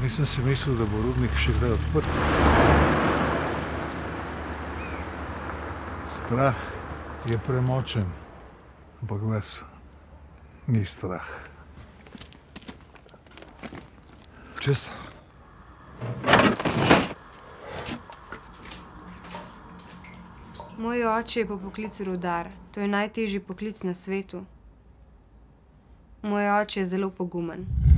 Nisem si mislil, da bo rudnik še kdaj odprt. Strah je premočen, ampak vas ni strah. Čez. Moj oče je po poklicu rudar. To je najtežji poklic na svetu. Moj oče je zelo pogumen.